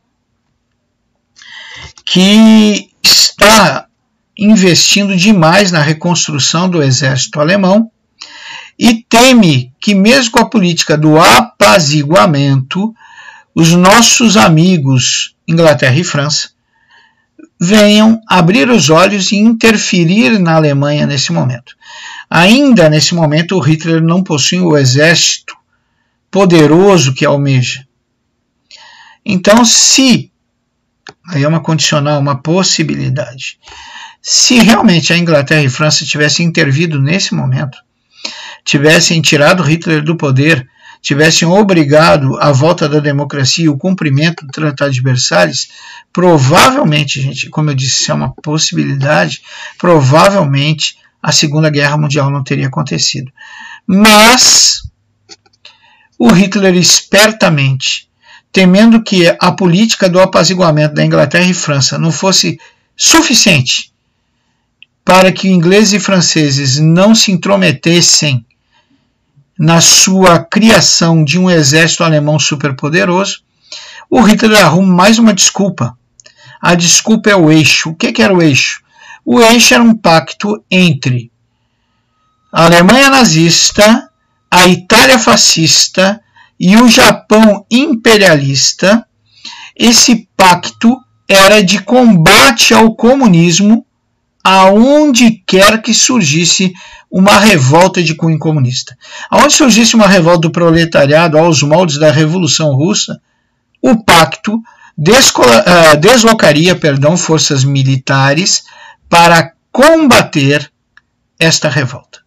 que está investindo demais na reconstrução do exército alemão e teme que, mesmo com a política do apaziguamento, os nossos amigos Inglaterra e França venham abrir os olhos e interferir na Alemanha nesse momento. Ainda nesse momento, o Hitler não possui o exército poderoso que almeja. Então, aí é uma condicional, uma possibilidade, se realmente a Inglaterra e a França tivessem intervido nesse momento, tivessem tirado Hitler do poder, tivessem obrigado a volta da democracia e o cumprimento do Tratado de Versalhes, provavelmente, gente, como eu disse, isso é uma possibilidade, provavelmente a Segunda Guerra Mundial não teria acontecido. Mas o Hitler, espertamente, temendo que a política do apaziguamento da Inglaterra e França não fosse suficiente para que ingleses e franceses não se intrometessem na sua criação de um exército alemão superpoderoso, o Hitler arruma mais uma desculpa. A desculpa é o eixo. O que era o eixo? O eixo era um pacto entre a Alemanha nazista, a Itália fascista e o Japão imperialista. Esse pacto era de combate ao comunismo aonde quer que surgisse uma revolta de cunho comunista. Aonde surgisse uma revolta do proletariado aos moldes da Revolução Russa, o pacto deslocaria forças militares para combater esta revolta.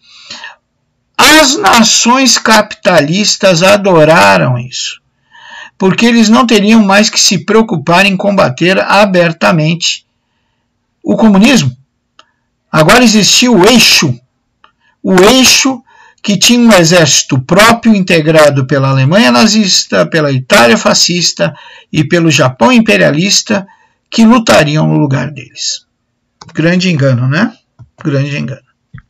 As nações capitalistas adoraram isso, porque eles não teriam mais que se preocupar em combater abertamente o comunismo. Agora existia o eixo que tinha um exército próprio integrado pela Alemanha nazista, pela Itália fascista e pelo Japão imperialista, que lutariam no lugar deles. Grande engano, né? Grande engano.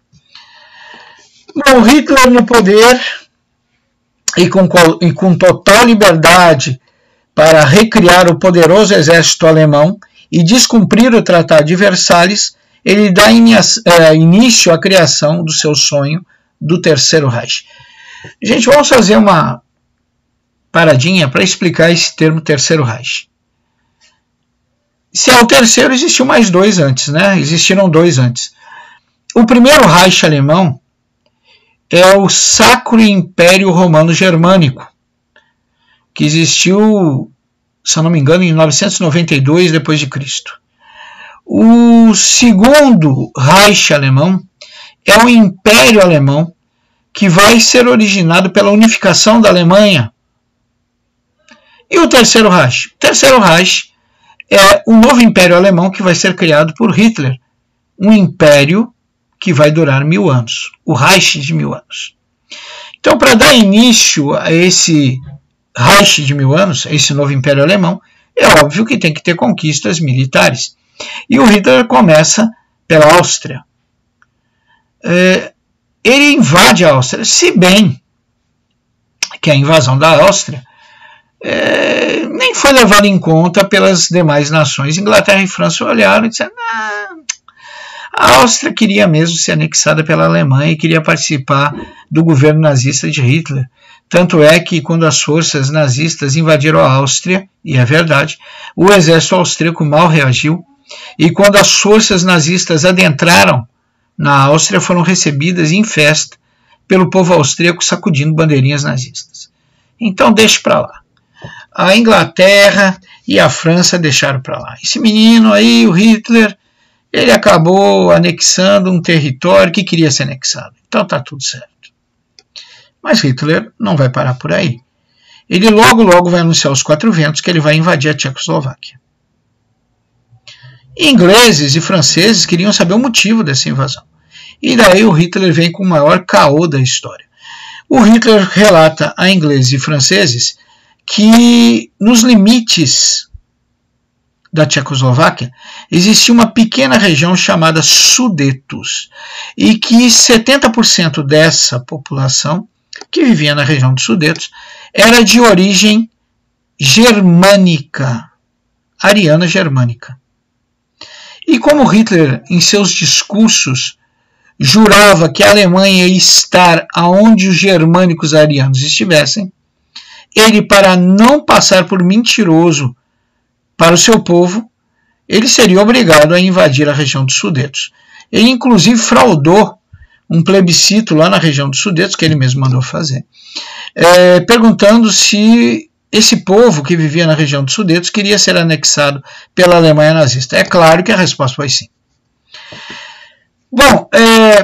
Bom, Hitler no poder e com total liberdade para recriar o poderoso exército alemão e descumprir o Tratado de Versalhes, ele dá início à criação do seu sonho do Terceiro Reich. Gente, vamos fazer uma paradinha para explicar esse termo Terceiro Reich. Se é o terceiro, existiu mais dois antes, né? Existiram dois antes. O primeiro Reich alemão é o Sacro Império Romano Germânico, que existiu, se eu não me engano, em 992 d.C. O segundo Reich alemão é o Império Alemão, que vai ser originado pela unificação da Alemanha. E o Terceiro Reich? O Terceiro Reich é o novo Império Alemão que vai ser criado por Hitler. Um império que vai durar 1000 anos. O Reich de 1000 anos. Então, para dar início a esse Reich de 1000 anos, esse novo Império Alemão, é óbvio que tem que ter conquistas militares. E o Hitler começa pela Áustria. Ele invade a Áustria, se bem que a invasão da Áustria nem foi levada em conta pelas demais nações. Inglaterra e França olharam e disseram: a Áustria queria mesmo ser anexada pela Alemanha e queria participar do governo nazista de Hitler. Tanto é que quando as forças nazistas invadiram a Áustria, e é verdade, o exército austríaco mal reagiu, e quando as forças nazistas adentraram na Áustria, foram recebidas em festa pelo povo austríaco sacudindo bandeirinhas nazistas. Então deixe para lá. A Inglaterra e a França deixaram para lá. Esse menino aí, o Hitler, ele acabou anexando um território que queria ser anexado. Então está tudo certo. Mas Hitler não vai parar por aí. Ele logo vai anunciar aos quatro ventos que ele vai invadir a Tchecoslováquia. Ingleses e franceses queriam saber o motivo dessa invasão. E daí o Hitler vem com o maior caô da história. O Hitler relata a ingleses e franceses que nos limites da Tchecoslováquia existia uma pequena região chamada Sudetos e que 70% dessa população que vivia na região dos Sudetos era de origem germânica, ariana germânica. E como Hitler, em seus discursos, jurava que a Alemanha ia estar aonde os germânicos arianos estivessem, ele, para não passar por mentiroso para o seu povo, ele seria obrigado a invadir a região dos Sudetos. Ele, inclusive, fraudou um plebiscito lá na região dos Sudetos, que ele mesmo mandou fazer, perguntando se esse povo que vivia na região dos Sudetos queria ser anexado pela Alemanha nazista. É claro que a resposta foi sim. Bom,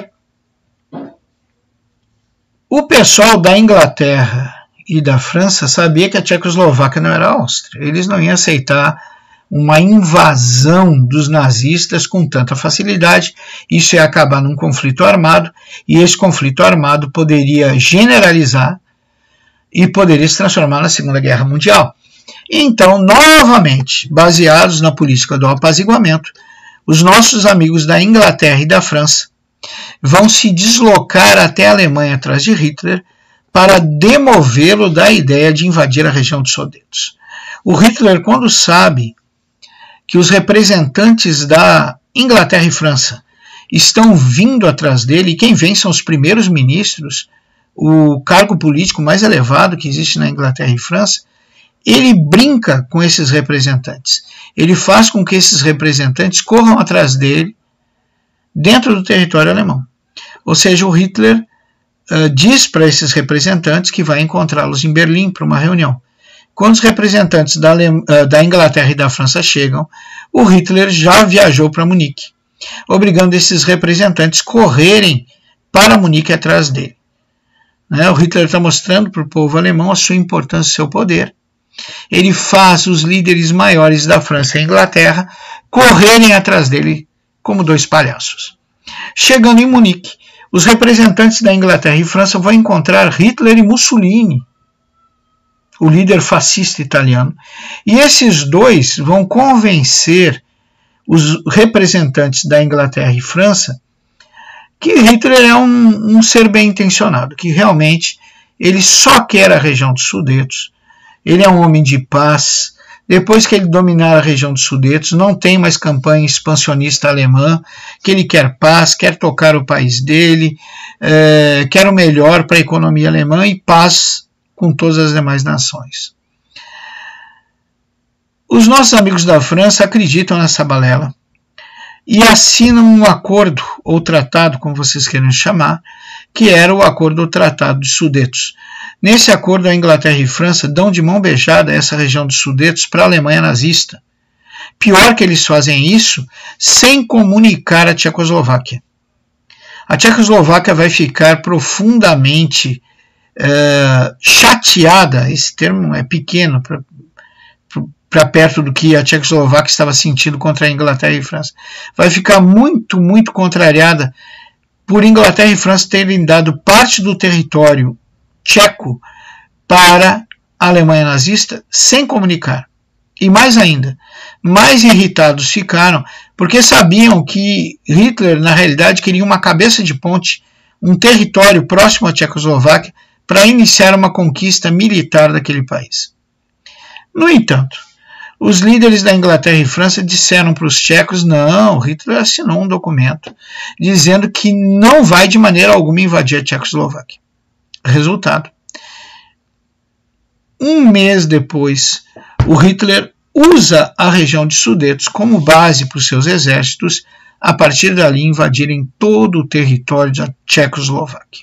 o pessoal da Inglaterra e da França sabia que a Tchecoslováquia não era a Áustria. Eles não iam aceitar uma invasão dos nazistas com tanta facilidade. Isso ia acabar num conflito armado, e esse conflito armado poderia generalizar e poderia se transformar na Segunda Guerra Mundial. Então, novamente, baseados na política do apaziguamento, os nossos amigos da Inglaterra e da França vão se deslocar até a Alemanha atrás de Hitler para demovê-lo da ideia de invadir a região dos Sudetos. O Hitler, quando sabe que os representantes da Inglaterra e França estão vindo atrás dele, e quem vem são os primeiros ministros, o cargo político mais elevado que existe na Inglaterra e França, ele brinca com esses representantes. Ele faz com que esses representantes corram atrás dele dentro do território alemão. Ou seja, o Hitler diz para esses representantes que vai encontrá-los em Berlim para uma reunião. Quando os representantes da Inglaterra e da França chegam, o Hitler já viajou para Munique, obrigando esses representantes a correrem para Munique atrás dele. O Hitler está mostrando para o povo alemão a sua importância e seu poder. Ele faz os líderes maiores da França e Inglaterra correrem atrás dele como dois palhaços. Chegando em Munique, os representantes da Inglaterra e França vão encontrar Hitler e Mussolini, o líder fascista italiano, e esses dois vão convencer os representantes da Inglaterra e França que Hitler é um ser bem intencionado, que realmente ele só quer a região dos Sudetos, ele é um homem de paz. Depois que ele dominar a região dos Sudetos, não tem mais campanha expansionista alemã, que ele quer paz, quer tocar o país dele, quer o melhor para a economia alemã e paz com todas as demais nações. Os nossos amigos da França acreditam nessa balela e assinam um acordo, ou tratado, como vocês querem chamar, que era o acordo ou tratado de Sudetos. Nesse acordo, a Inglaterra e a França dão de mão beijada essa região dos Sudetos para a Alemanha nazista. Pior que eles fazem isso sem comunicar a Tchecoslováquia. A Tchecoslováquia vai ficar profundamente chateada, esse termo é pequeno para perto do que a Tchecoslováquia estava sentindo contra a Inglaterra e a França. Vai ficar muito, muito contrariada por Inglaterra e França terem dado parte do território tcheco para a Alemanha nazista sem comunicar. E mais ainda, mais irritados ficaram porque sabiam que Hitler, na realidade, queria uma cabeça de ponte, um território próximo à Tchecoslováquia, para iniciar uma conquista militar daquele país. No entanto, os líderes da Inglaterra e França disseram para os tchecos: não, Hitler assinou um documento dizendo que não vai de maneira alguma invadir a Tchecoslováquia. Resultado: um mês depois, o Hitler usa a região de Sudetos como base para os seus exércitos, a partir dali invadirem todo o território da Tchecoslováquia.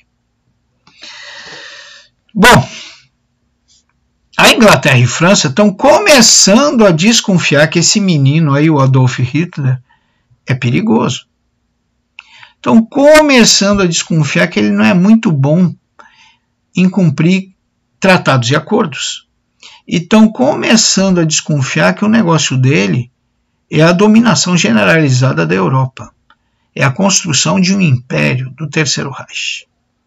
Bom, a Inglaterra e França estão começando a desconfiar que esse menino aí, o Adolf Hitler, é perigoso. Estão começando a desconfiar que ele não é muito bom em cumprir tratados e acordos. E estão começando a desconfiar que o negócio dele é a dominação generalizada da Europa. É a construção de um império do Terceiro Reich.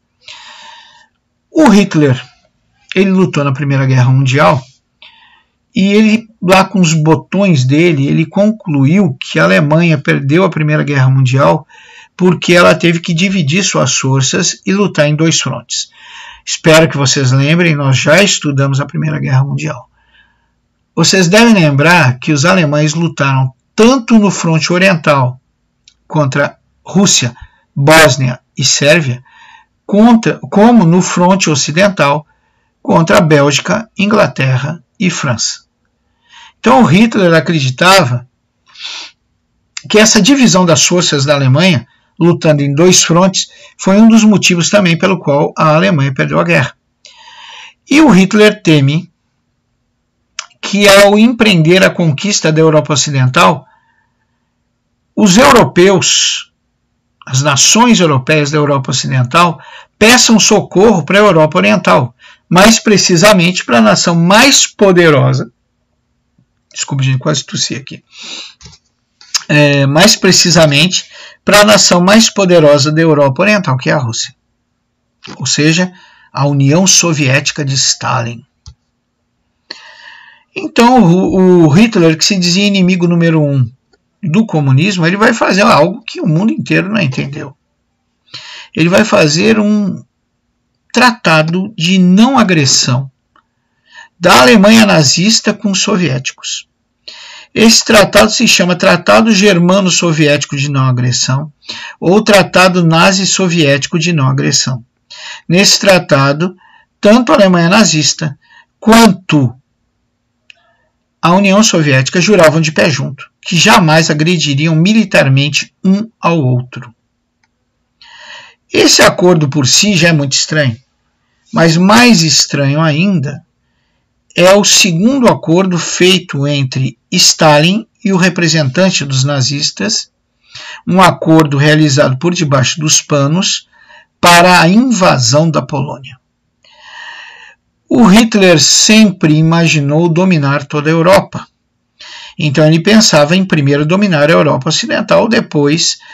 O Hitler, ele lutou na Primeira Guerra Mundial e ele, lá com os botões dele, ele concluiu que a Alemanha perdeu a Primeira Guerra Mundial porque ela teve que dividir suas forças e lutar em dois frontes. Espero que vocês lembrem, nós já estudamos a Primeira Guerra Mundial. Vocês devem lembrar que os alemães lutaram tanto no fronte oriental contra Rússia, Bósnia e Sérvia, como no fronte ocidental contra a Bélgica, Inglaterra e França. Então Hitler acreditava que essa divisão das forças da Alemanha, lutando em dois frontes, foi um dos motivos também pelo qual a Alemanha perdeu a guerra. E o Hitler teme que, ao empreender a conquista da Europa Ocidental, os europeus, as nações europeias da Europa Ocidental, peçam socorro para a Europa Oriental, mais precisamente para a nação mais poderosa, desculpe, gente, quase tossi aqui, mais precisamente para a nação mais poderosa da Europa Oriental, que é a Rússia, ou seja, a União Soviética de Stalin. Então o Hitler, que se dizia inimigo número 1 do comunismo, ele vai fazer algo que o mundo inteiro não entendeu. Ele vai fazer um tratado de não agressão da Alemanha nazista com os soviéticos. Esse tratado se chama Tratado Germano-Soviético de Não Agressão ou Tratado Nazi-Soviético de Não Agressão. Nesse tratado, tanto a Alemanha nazista quanto a União Soviética juravam de pé junto que jamais agrediriam militarmente um ao outro. Esse acordo por si já é muito estranho, mas mais estranho ainda é o segundo acordo feito entre Stalin e o representante dos nazistas, um acordo realizado por debaixo dos panos para a invasão da Polônia. O Hitler sempre imaginou dominar toda a Europa. Então ele pensava em primeiro dominar a Europa Ocidental, depois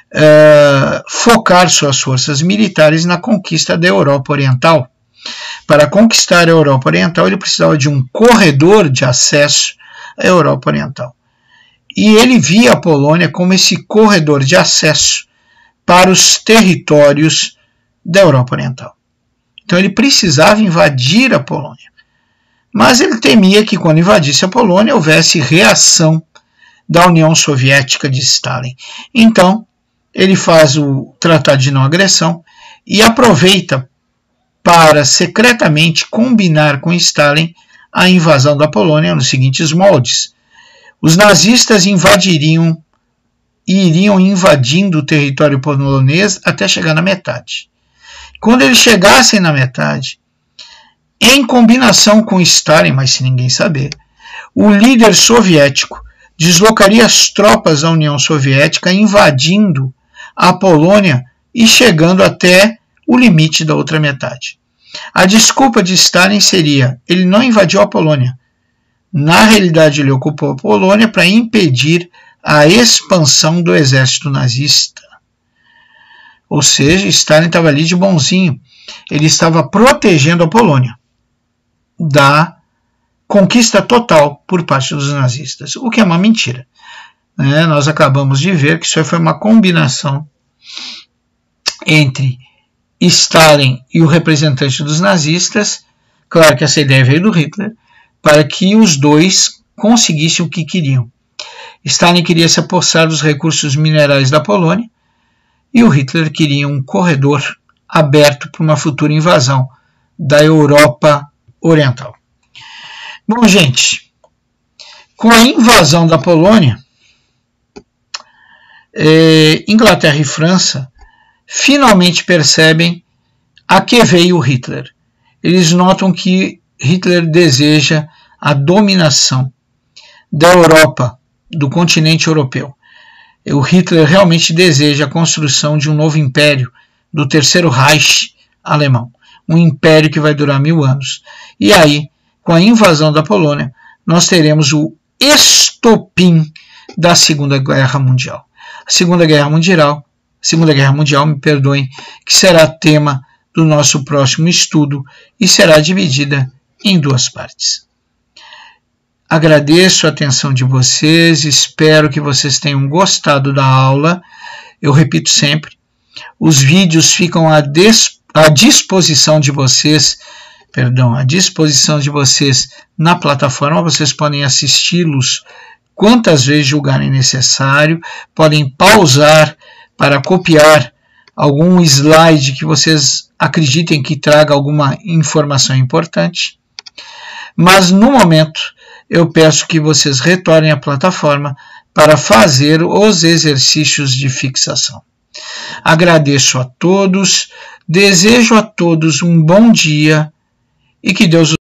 focar suas forças militares na conquista da Europa Oriental. Para conquistar a Europa Oriental, ele precisava de um corredor de acesso à Europa Oriental. E ele via a Polônia como esse corredor de acesso para os territórios da Europa Oriental. Então ele precisava invadir a Polônia. Mas ele temia que quando invadisse a Polônia houvesse reação da União Soviética de Stalin. Então ele faz o Tratado de Não Agressão e aproveita para secretamente combinar com Stalin a invasão da Polônia nos seguintes moldes. Os nazistas iriam invadindo o território polonês até chegar na metade. Quando eles chegassem na metade, em combinação com Stalin, mas sem ninguém saber, o líder soviético deslocaria as tropas da União Soviética invadindo a Polônia e chegando até o limite da outra metade. A desculpa de Stalin seria: ele não invadiu a Polônia. Na realidade, ele ocupou a Polônia para impedir a expansão do exército nazista. Ou seja, Stalin estava ali de bonzinho. Ele estava protegendo a Polônia da conquista total por parte dos nazistas, o que é uma mentira. Nós acabamos de ver que isso foi uma combinação entre Stalin e o representante dos nazistas. Claro que essa ideia veio do Hitler, para que os dois conseguissem o que queriam. Stalin queria se apossar dos recursos minerais da Polônia e o Hitler queria um corredor aberto para uma futura invasão da Europa Oriental. Bom, gente, com a invasão da Polônia, Inglaterra e França finalmente percebem a que veio Hitler. Eles notam que Hitler deseja a dominação da Europa, do continente europeu. O Hitler realmente deseja a construção de um novo império, do Terceiro Reich alemão, um império que vai durar 1000 anos. E aí, com a invasão da Polônia, nós teremos o estopim da Segunda Guerra Mundial. A Segunda Guerra Mundial, me perdoem, que será tema do nosso próximo estudo e será dividida em 2 partes. Agradeço a atenção de vocês, espero que vocês tenham gostado da aula. Eu repito sempre, os vídeos ficam à disposição de vocês na plataforma. Vocês podem assisti-los quantas vezes julgarem necessário, podem pausar para copiar algum slide que vocês acreditem que traga alguma informação importante. Mas no momento eu peço que vocês retornem à plataforma para fazer os exercícios de fixação. Agradeço a todos, desejo a todos um bom dia e que Deus